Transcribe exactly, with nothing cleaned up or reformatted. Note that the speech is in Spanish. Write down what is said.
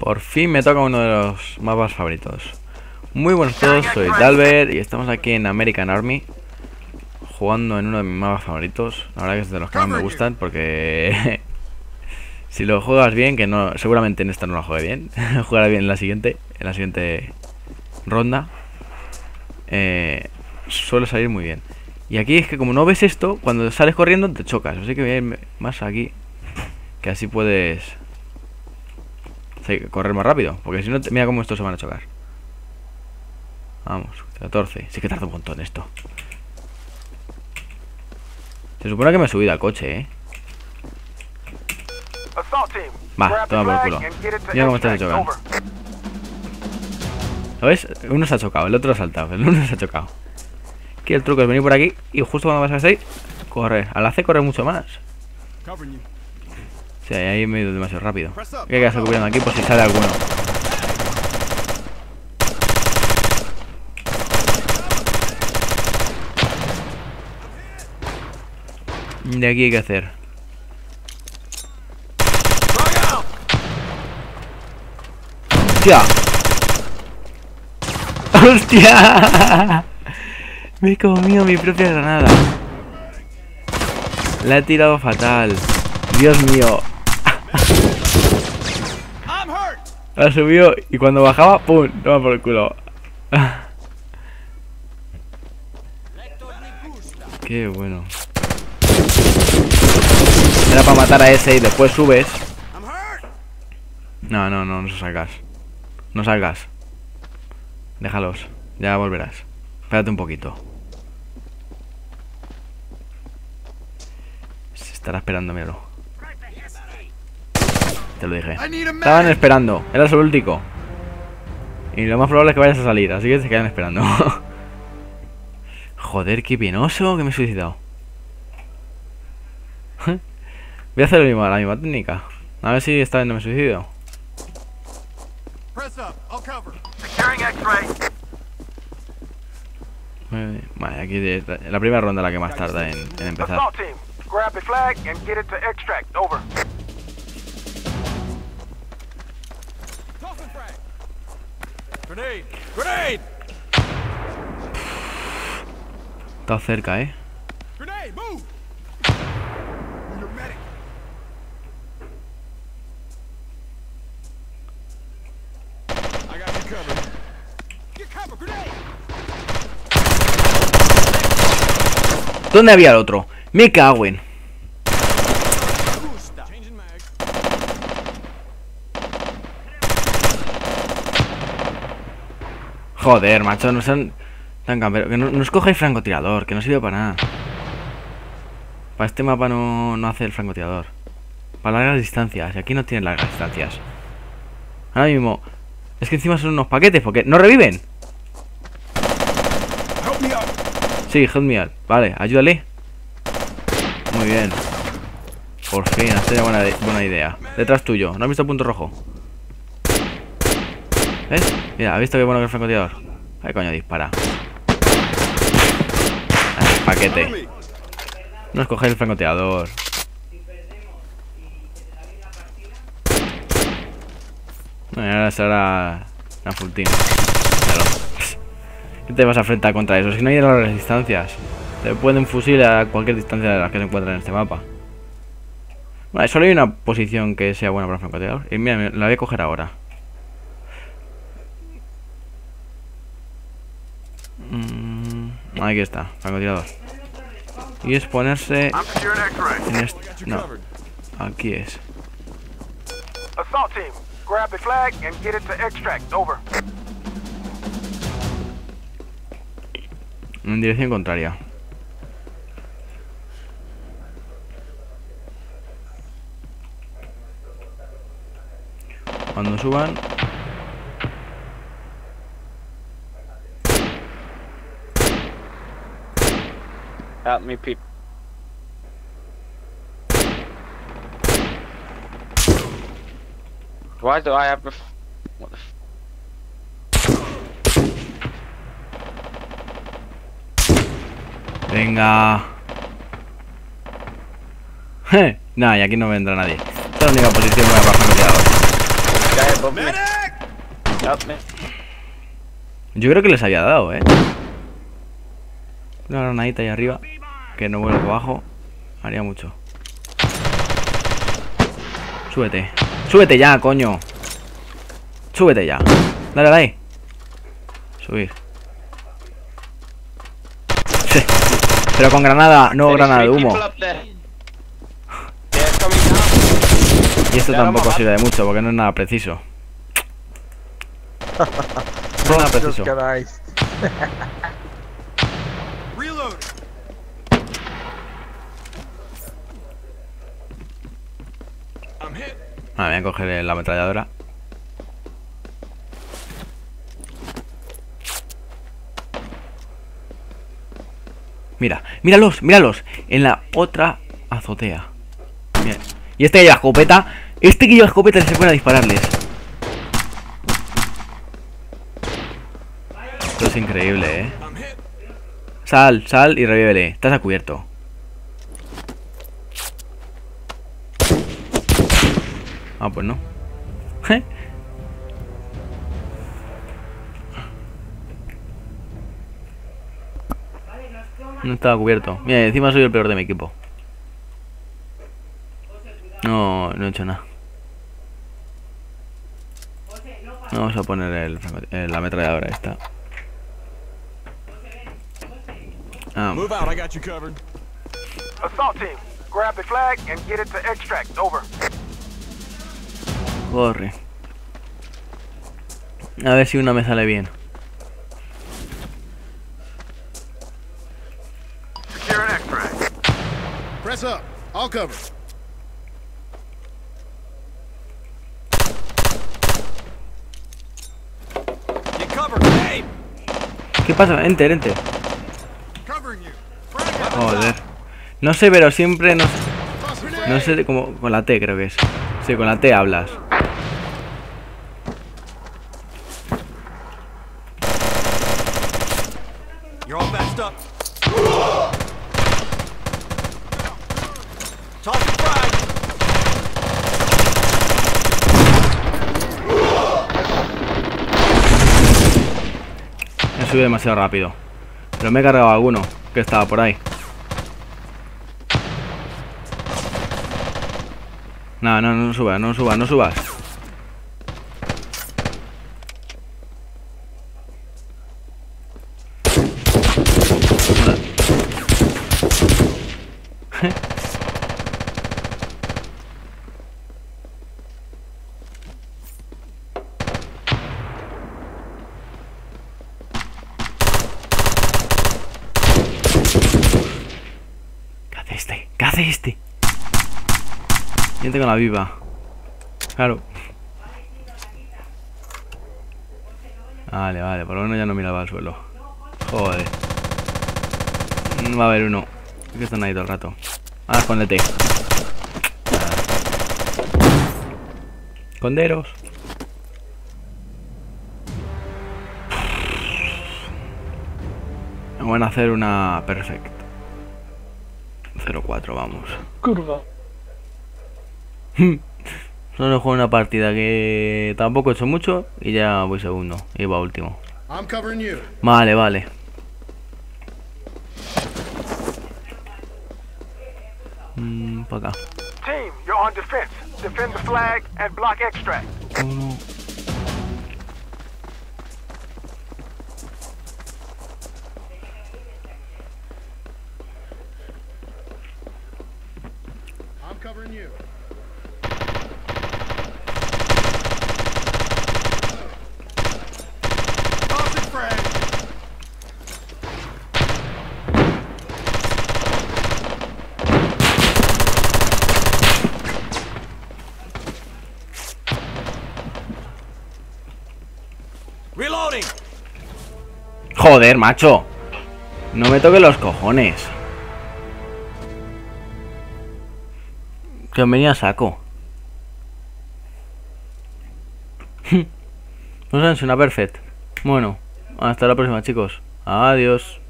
Por fin me toca uno de los mapas favoritos. Muy buenos a todos, soy Dalver y estamos aquí en American Army jugando en uno de mis mapas favoritos. La verdad que es de los que más me gustan porque si lo juegas bien, que no, seguramente en esta no lo juegue bien, jugará bien en la siguiente, en la siguiente ronda, eh, suele salir muy bien. Y aquí es que como no ves esto, cuando sales corriendo te chocas, así que voy a ir más aquí, que así puedes correr más rápido, porque si no, mira cómo estos se van a chocar. Vamos, catorce. Sí que tarda un montón esto. Se supone que me he subido al coche, eh. Va, toma por culo. Mira cómo está chocando. ¿Lo ves? Uno se ha chocado, el otro ha saltado. El uno se ha chocado. Aquí el truco es venir por aquí y justo cuando vas a salir, correr. Al hacer correr mucho más. Sí, ahí me he ido demasiado rápido. Hay que quedarse cubriendo aquí por si sale alguno. De aquí hay que hacer. ¡Hostia! ¡Hostia! Me he comido mi propia granada. La he tirado fatal. Dios mío. La subió y cuando bajaba, ¡pum! Toma por el culo. Qué bueno. Era para matar a ese y después subes. No, no, no, no salgas. No salgas. Déjalos, ya volverás. Espérate un poquito. Se estará esperando, míralo. Te lo dije. Estaban esperando, eras el último. Y lo más probable es que vayas a salir, así que se quedan esperando. Joder, qué penoso que me he suicidado. Voy a hacer lo mismo, la misma técnica. A ver si esta vez no me suicido. Vale, aquí de, la primera ronda la que más tarda en, en empezar. Está cerca, eh. ¿Dónde había el otro? Me cago en. Joder, macho, no sean tan camperos. Que no, no escoja el francotirador, que no sirve para nada. Para este mapa no, no hace el francotirador. Para largas distancias, y aquí no tienen largas distancias. Ahora mismo. Es que encima son unos paquetes, porque no reviven. Sí, help me out. Vale, ayúdale. Muy bien. Por fin, ha sido buena, buena idea. Detrás tuyo, ¿no has visto el punto rojo? ¿Ves? Mira, ¿has visto qué bueno que el francotirador? Ay, coño, dispara. Ay, paquete. No escogéis el francotirador. No, ahora será una full team. Claro. ¿Qué te vas a enfrentar contra eso? Si no hay largas distancias. Te pueden fusilar a cualquier distancia de las que se encuentran en este mapa. Vale, solo hay una posición que sea buena para el francotirador. Y mira, la voy a coger ahora. Mm, aquí está, francotirador. Y es ponerse en este... No, aquí es. En dirección contraria. Cuando suban. Help me, people. Why do I have the f what the f Venga. Nah, y aquí no vendrá nadie. Esta es la única posición buena para francotirador. Above me. Help me. Yo creo que les había dado, eh. Una granadita ahí arriba. Que no vuelva abajo. Haría mucho. Súbete. Súbete ya, coño. Súbete ya. Dale, dale. Subir. Sí. Pero con granada, no There's granada de three humo. people up there. They're coming down. Y esto Claro, tampoco mamá. sirve de mucho porque no es nada preciso. No es nada preciso. Ah, voy a coger la ametralladora. Mira, míralos, míralos. En la otra azotea. Mira. Y este que lleva escopeta. Este que lleva escopeta se pone a dispararles. Esto es increíble, eh. Sal, sal y revívele. Estás a cubierto. Ah, pues no. No estaba cubierto. Mira, encima soy el peor de mi equipo. No, no he hecho nada. Vamos a poner el, el- la ametralladora esta. Ah, Move out, I got you covered. Assault team, grab the flag and get it to extract. Over. corre. A ver si una me sale bien. Secure an extract. Press up. I'll cover. You covered. Hey, ¿Qué pasa? Enter, enter. covering you. Joder. No sé, pero siempre no, no sé cómo. Con la T creo que es. Sí, con la T hablas. You're all matched up. Toss the frag. He subido demasiado rápido. Pero me he cargado a alguno que estaba por ahí. No, no, no subas, no subas, no subas. ¿Qué hace este? ¿Qué hace este? Yo tengo la viva. Claro. Vale, vale, por lo menos ya no miraba al suelo. Joder. Va a haber uno. Es que están ahí todo el rato. Ah, escóndete. Esconderos. Van a hacer una perfect. cero cuatro, vamos. Curva. Solo juego una partida que tampoco he hecho mucho y ya voy segundo. Iba último. I'm covering you. Vale, vale. Mm, para acá. Team, you're on defense. Defend the flag and block extract. Uno. I'm covering you. Tossing frag. Reloading. Joder, macho. No me toques los cojones. Que os venía a saco. No sé, es una perfect. Bueno, hasta la próxima, chicos. Adiós.